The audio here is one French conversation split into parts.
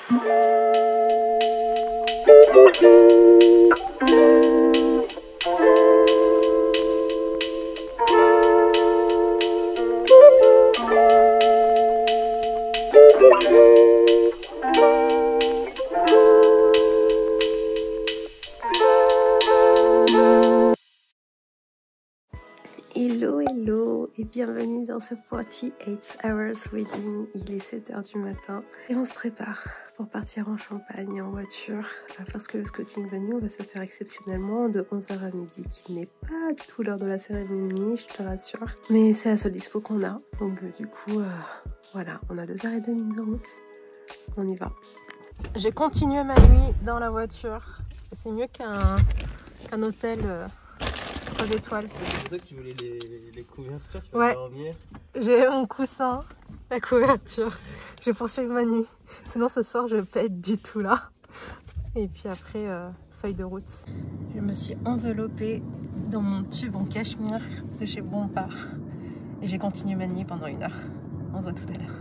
Hello, hello et bienvenue dans ce 48 Hours Wedding. Il est 7 h du matin et on se prépare pour partir en Champagne en voiture parce que le scouting venue va se faire exceptionnellement de 11 h à midi, qui n'est pas du tout l'heure de la cérémonie, je te rassure, mais c'est la seule dispo qu'on a. Donc du coup, voilà, on a 2 h 30 de route, on y va. J'ai continué ma nuit dans la voiture, c'est mieux qu'un hôtel 3 étoiles. C'est pour ça que tu voulais les couvertures, tu vas dormir. J'ai mon coussin, la couverture. Je poursuis ma nuit. Sinon ce soir je vais pas être du tout là. Et puis après, feuille de route. Je me suis enveloppée dans mon tube en cachemire de chez Bompard. Et j'ai continué ma nuit pendant 1 heure. On se voit tout à l'heure.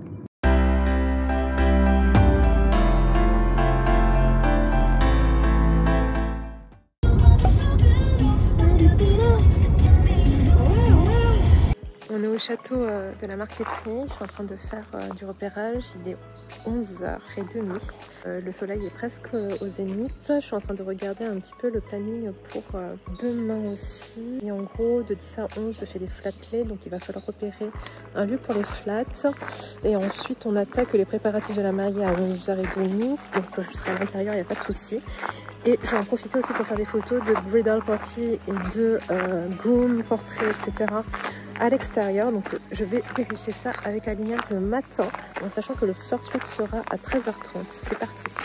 On est au château de la Marqueterie, je suis en train de faire du repérage, il est 11h30, le soleil est presque au zénith, je suis en train de regarder un petit peu le planning pour demain aussi, et en gros de 10 à 11 je fais des flatlets, donc il va falloir repérer un lieu pour les flats, et ensuite on attaque les préparatifs de la mariée à 11h30, donc je serai à l'intérieur, il n'y a pas de souci. Et je vais en profiter aussi pour faire des photos de bridal party et de groom portrait, etc. à l'extérieur. Donc je vais vérifier ça avec la lumière le matin, en sachant que le first look sera à 13h30. C'est parti.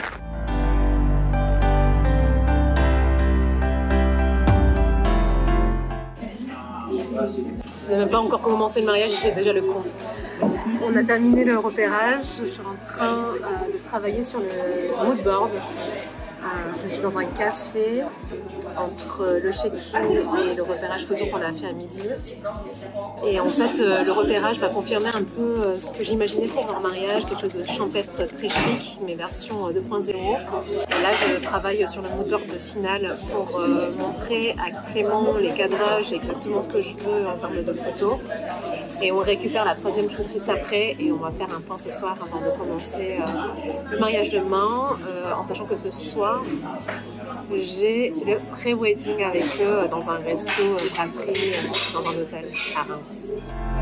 Je n'ai même pas encore commencé le mariage, j'ai déjà le con. On a terminé le repérage, je suis en train de travailler sur le mood board. Je suis dans un café entre le check-in et le repérage photo qu'on a fait à midi. Et en fait, le repérage va confirmer un peu ce que j'imaginais pour leur mariage, quelque chose de champêtre très chic, mais version 2.0. Et là, je travaille sur le moodboard final pour montrer à Clément les cadrages et exactement ce que je veux en termes de photos. Et on récupère la 3e shootrice après et on va faire un point ce soir avant de commencer le mariage demain, en sachant que ce soir, j'ai le pré-wedding avec eux dans un resto, brasserie, dans un hôtel à Reims.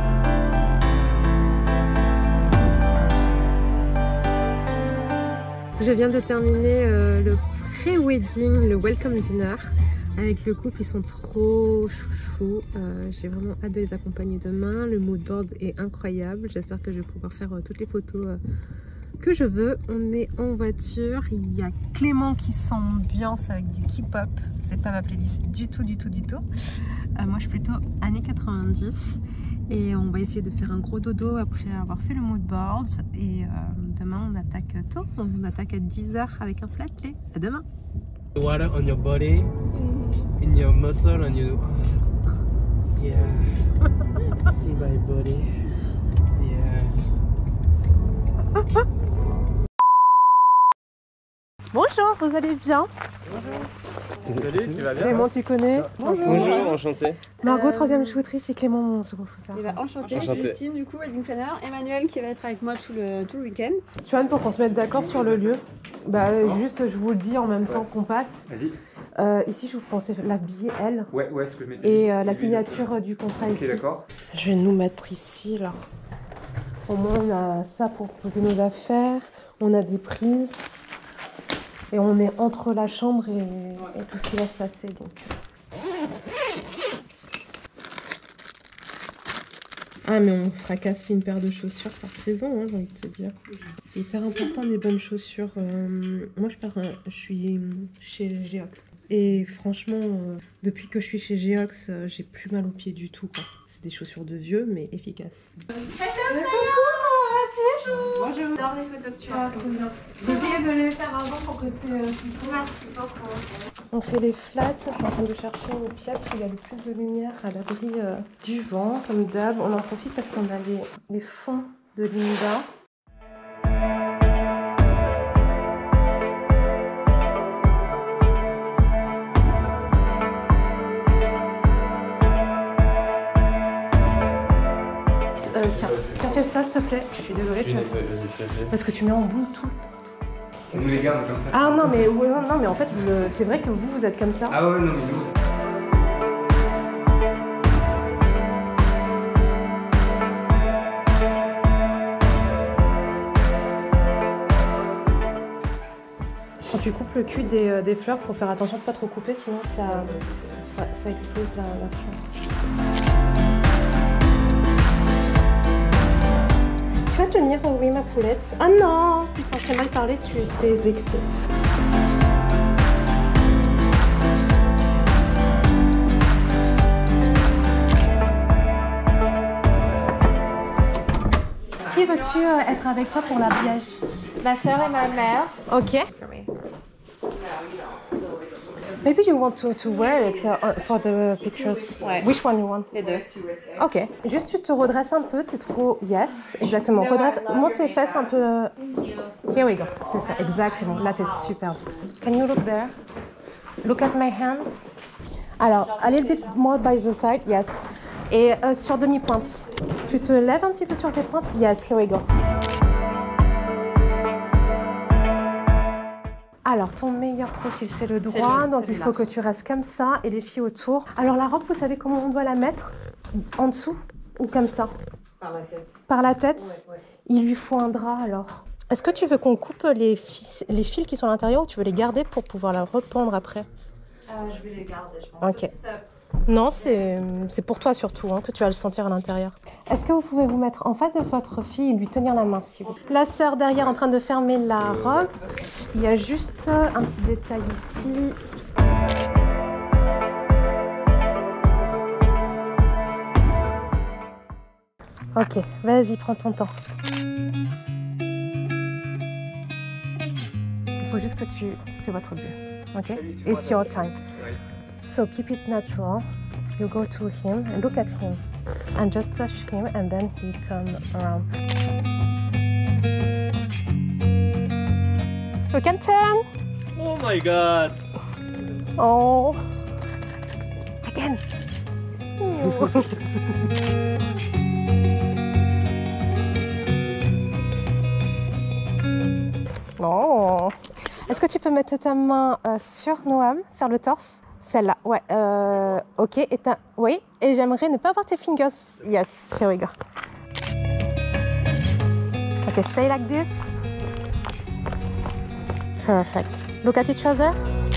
Je viens de terminer le pré-wedding, le welcome dinner avec le couple, ils sont trop chouchous. J'ai vraiment hâte de les accompagner demain. Le mood board est incroyable, j'espère que je vais pouvoir faire toutes les photos que je veux. On est en voiture, il y a Clément qui s'ambiance avec du K-pop, c'est pas ma playlist du tout. Moi je suis plutôt années 90 et on va essayer de faire un gros dodo après avoir fait le mood board et demain on attaque tôt, on attaque à 10 h avec un flatley. À demain. Water on your body, in your muscle, on your... Yeah, see my body, yeah. Bonjour, vous allez bien? Bonjour. Salut, tu vas bien? Clément, tu connais? Bonjour. Bonjour, enchanté. Margot, 3e shootrice, et Clément, mon second shooter. Enchanté. Justine, du coup, wedding planner. Emmanuel qui va être avec moi tout le week-end. Tuan, pour qu'on se mette d'accord sur le lieu, juste je vous le dis en même temps qu'on passe. Vas-y. Ici, je vous pensais l'habiller elle. Ouais, ce que je m'étais dit. Et la signature du contrat ici. Ok, d'accord. Je vais nous mettre ici, là. Au moins, on a ça pour poser nos affaires. On a des prises. Et on est entre la chambre et tout ce qui va se passer. Donc. Ah, mais on fracasse une paire de chaussures par saison, hein, j'ai envie de te dire. C'est hyper important, des bonnes chaussures. Moi, je suis chez Geox. Et franchement, depuis que je suis chez Geox, j'ai plus mal aux pieds du tout, quoi. C'est des chaussures de vieux, mais efficaces. Bonjour. J'adore les photos que tu as prises. J'ai essayé de les faire avant pour que tu... Merci beaucoup. On fait les flats. Je suis en train de chercher une pièce où il y a le plus de lumière à l'abri du vent, comme d'hab. On en profite parce qu'on a les fonds de Linda. Tiens, fais ça s'il te plaît. Je suis désolée, tu vois. Parce que tu mets en boule tout. On nous les garde comme ça. Ah non, mais, ouais, non, mais en fait, c'est vrai que vous êtes comme ça. Ah ouais, non, mais nous. Quand tu coupes le cul des fleurs, faut faire attention de pas trop couper, sinon ça explose la fleur. Tu vas tenir, oui, ma poulette. Ah non, putain, je t'ai mal parlé, tu étais vexée. Qui veux-tu être avec toi pour l'habillage? Ma soeur et ma mère. Ok. Maybe you want to wear it for the pictures. Ouais. Which one you want? Les deux. Ok. Juste tu te redresses un peu, t'es trop... Yes, exactement. Redresse, monte tes fesses un peu. Here we go. C'est ça, exactement. Là t'es superbe. Can you look there? Look at my hands. Alors, a little bit more by the side, yes. Et sur demi-pointe. Tu te lèves un petit peu sur tes pointes. Yes, here we go. Alors, ton meilleur profil, c'est le droit, donc il faut que tu restes comme ça, et les filles autour. Alors, la robe, vous savez comment on doit la mettre? En dessous ou comme ça? Par la tête. Par la tête? Ouais. Il lui faut un drap, alors. Est-ce que tu veux qu'on coupe les fils qui sont à l'intérieur ou tu veux les garder pour pouvoir la rependre après? Je vais les garder, je pense. Ok. Non, c'est pour toi surtout, hein, que tu vas le sentir à l'intérieur. Est-ce que vous pouvez vous mettre en face de votre fille et lui tenir la main, s'il vous plaît? La sœur derrière en train de fermer la robe. Il y a juste un petit détail ici. Ok, vas-y, prends ton temps. Il faut juste que tu... C'est votre but, ok? It's your time. So keep it natural. You go to him and look at him and just touch him and then he turn around. You can turn. Oh my god. Oh. Again. Oh. Est-ce que tu peux mettre ta main sur Noam, sur le torse? Celle-là, ouais. Ok, oui, et j'aimerais ne pas voir tes fingers. Yes, here we go. Ok, stay like this. Perfect. Look at each other.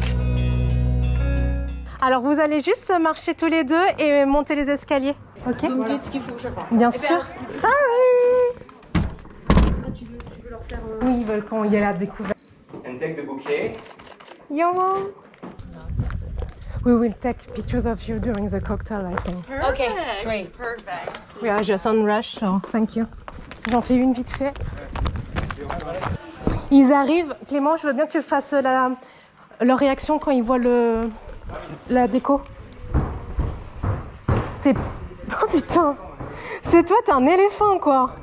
Alors, vous allez juste marcher tous les deux et monter les escaliers. Ok. Vous me dites ce qu'il faut que je fasse. Bien sûr. Sorry. Tu veux leur faire Oui, ils veulent qu'on y ait la découverte. And take the bouquet. Yo, mom. We will take pictures of you during the cocktail, I think. Okay, great. Perfect. We are just on rush, so thank you. J'en fais une vite fait. Ils arrivent. Clément, je veux bien que tu fasses leur réaction quand ils voient la déco. Oh putain. C'est toi, t'es un éléphant, quoi.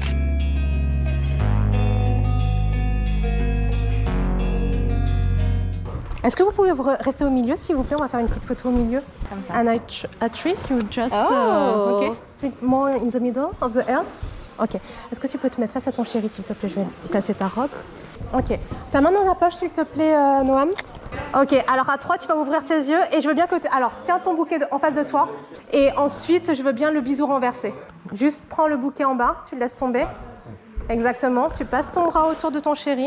Est-ce que vous pouvez rester au milieu, s'il vous plaît? On va faire une petite photo au milieu. Comme ça. And a tree, you just... Oh. Okay. More in the middle of the earth. Ok. Est-ce que tu peux te mettre face à ton chéri, s'il te plaît? Je vais placer ta robe. Ok. Ta main dans la poche, s'il te plaît, Noam. Ok. Alors à 3, tu vas ouvrir tes yeux et je veux bien que... Alors, tiens ton bouquet en face de toi. Et ensuite, je veux bien le bisou renversé. Juste prends le bouquet en bas, tu le laisses tomber. Exactement. Tu passes ton bras autour de ton chéri.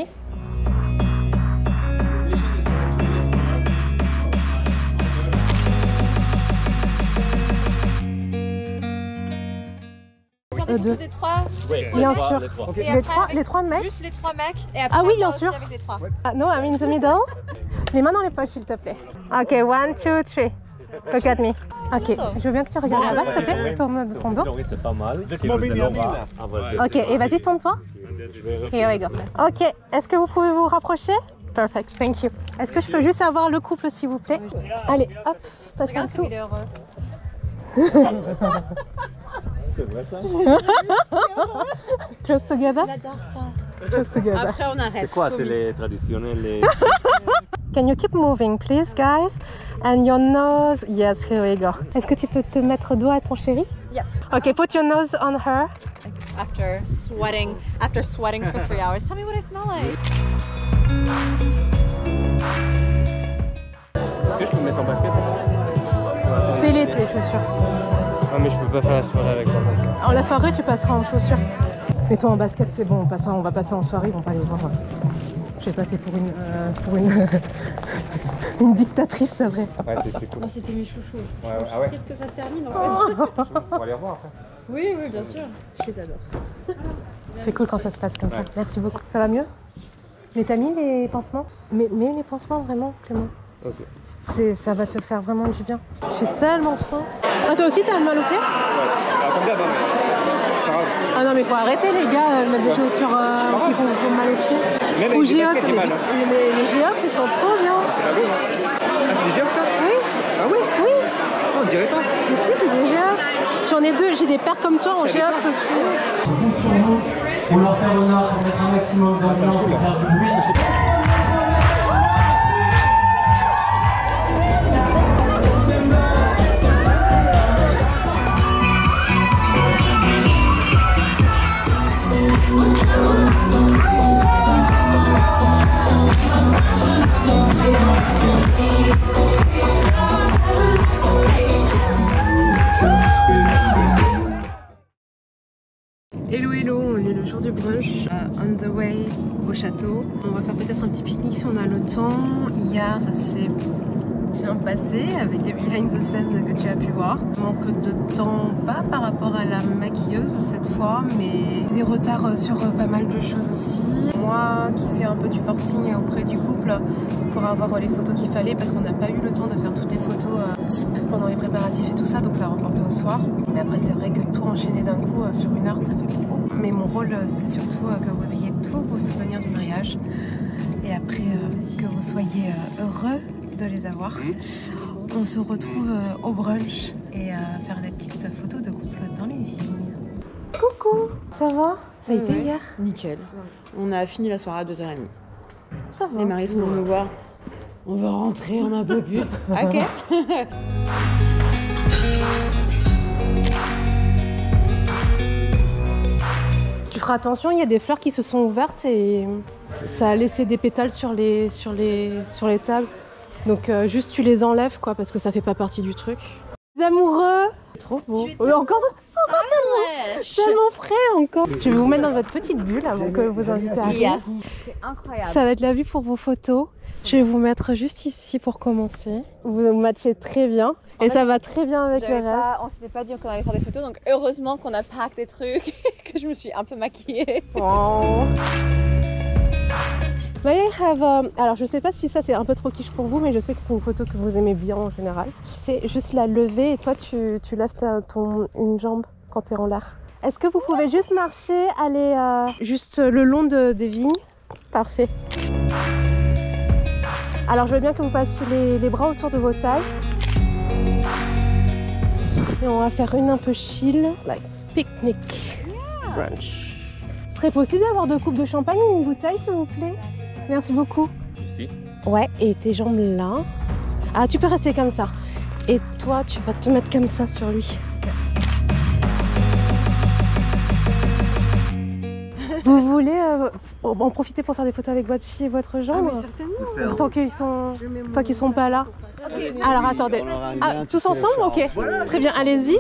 Deux. Des trois. Oui, Bien sûr. Et Les après, trois mecs. Juste les trois mecs. Et après, Ah oui, bien toi sûr. aussi avec les trois. No, I'm in the middle. Les mains dans les poches, s'il te plaît. Ok, 1, 2, 3. Look at me. Ok, je veux bien que tu regardes là-bas, s'il te plaît. Tourne de ton dos. Oui, c'est pas mal. Ok, et vas-y, tourne-toi. Here we go. Ok, est-ce que vous pouvez vous rapprocher? Perfect, thank you. Est-ce que je peux juste avoir le couple, s'il vous plaît? Allez, hop, passe en Regarde dessous. comme il est heureux. C'est vrai ça? Close together. J'adore ça. Close together. Après, on arrête. C'est quoi? C'est les traditionnels? Les... Can you keep moving, please, guys? And your nose. Yes, here we go. Est-ce que tu peux te mettre dos à ton chéri? Yeah. Ok, put your nose on her. after sweating for 3 hours. Tell me what I smell like. Est-ce que je peux me mettre en basket? Fais-les tes chaussures. Non mais je peux pas faire la soirée avec moi. En la soirée, tu passeras en chaussures. Mets-toi en basket, c'est bon, on va passer en soirée, ils vont pas les voir. Je vais passer pour une dictatrice, c'est vrai. Ouais, c'était cool. Oh, c'était mes chouchous. Ouais, ah ouais. Qu'est-ce que ça se termine en fait? On va les revoir après. Oui, bien sûr. Je les adore. C'est cool quand ça se passe comme ça. Ouais. Merci beaucoup. Ça va mieux? Mais t'as mis les pansements? Mais les pansements, vraiment, Clément. Ok. Ça va te faire vraiment du bien. J'ai tellement faim. Ah, toi aussi, t'as mal aux pieds? Ouais. Comme d'hab, mais c'est pas grave. Ah non, mais faut arrêter, les gars, de mettre des chaussures qui font mal aux pieds. Même Ou avec des Geox, baskets, j'ai mal. les Geox, ils sont trop bien. C'est pas beau, hein? Ah, c'est des géants ça? Oui, Ah oui? oui. Oh, on dirait pas. Mais si, c'est des Geox. J'en ai deux, j'ai des paires comme toi en Geox aussi. Compte sur vous pour leur faire honneur, pour mettre un maximum d'ambiance, pour faire du bruit. Hello hello, on est le jour du brunch, on the way au château. On va faire peut-être un petit pique-nique si on a le temps. Hier ça s'est bien passé avec des behind the scenes que tu as pu voir. Manque de temps, pas par rapport à la maquilleuse cette fois, mais des retards sur pas mal de choses aussi. Moi qui fais un peu du forcing auprès du couple pour avoir les photos qu'il fallait parce qu'on n'a pas eu le temps de faire toutes les photos type pendant les préparatifs et tout ça, donc ça a reporté au soir. Mais après c'est vrai que tout enchaîner d'un coup sur 1 heure ça fait beaucoup. Mais mon rôle c'est surtout que vous ayez tous vos souvenirs du mariage et après que vous soyez heureux de les avoir. On se retrouve au brunch et faire des petites photos de couple dans les vignes. Coucou, ça va? Ça a été hier? Nickel. On a fini la soirée à 2h30. Ça va. Les maris sont venus nous voir. On veut rentrer, on en peut plus. Ok. Tu feras attention, il y a des fleurs qui se sont ouvertes et ça a laissé des pétales sur les tables. Donc juste tu les enlèves quoi parce que ça fait pas partie du truc. Les amoureux, trop beau. Oui, encore tellement frais encore. Je vais vous mettre dans votre petite bulle avant que vous invitez à arriver. C'est incroyable. Ça va être la vue pour vos photos. Je vais vous mettre juste ici pour commencer. Vous matchez très bien et ça va très bien avec le reste. On s'était pas dit qu'on allait faire des photos, donc heureusement qu'on a pack des trucs, que je me suis un peu maquillée. Oh. May I have alors je sais pas si ça c'est un peu trop quiche pour vous, mais je sais que c'est une photo que vous aimez bien en général. C'est juste la lever et toi tu lèves une jambe quand tu es en l'air. Est-ce que vous pouvez juste marcher, aller juste le long des vignes? Parfait. Alors je veux bien que vous passiez les bras autour de vos tailles. Et on va faire une un peu chill, like picnic brunch. Ce serait possible d'avoir 2 coupes de champagne et une bouteille s'il vous plaît? Merci beaucoup. Ici. Ouais, et tes jambes là. Ah, tu peux rester comme ça. Et toi, tu vas te mettre comme ça sur lui. Vous voulez en profiter pour faire des photos avec votre fille et votre jambe? Ah, mais certainement. Tant qu'ils sont pas là. Okay. Alors attendez. Ah, tous ensemble? Ok. Très bien, allez-y.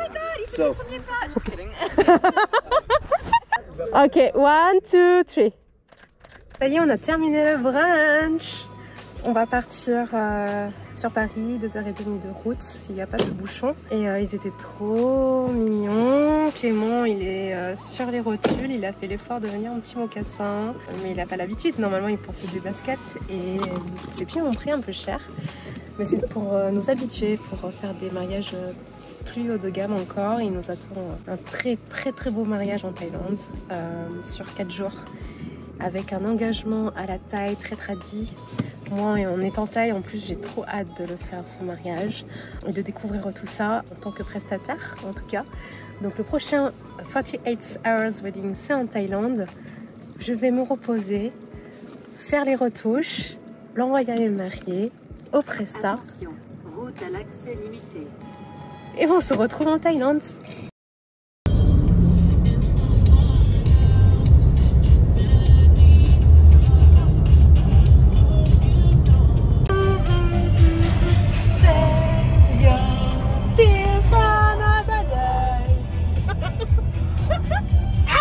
Ok, 1, 2, 3. Ça y est, on a terminé le brunch. On va partir sur Paris, 2h30 de route s'il n'y a pas de bouchon. Et ils étaient trop mignons. Clément, il est sur les rotules. Il a fait l'effort de venir en petit mocassin. Mais il n'a pas l'habitude. Normalement, il porte des baskets. Et ses pieds ont pris un peu cher. Mais c'est pour nous habituer, pour faire des mariages plus haut de gamme encore. Il nous attend un très beau mariage en Thaïlande sur 4 jours. Avec un engagement à la Thaï très tradit. Moi, on est en Thaï, en plus j'ai trop hâte de le faire ce mariage et de découvrir tout ça en tant que prestataire en tout cas. Donc le prochain 48 Hours Wedding c'est en Thaïlande. Je vais me reposer, faire les retouches, l'envoyer à mes mariés, au Presta. Attention, route à l'accès limité. Et on se retrouve en Thaïlande.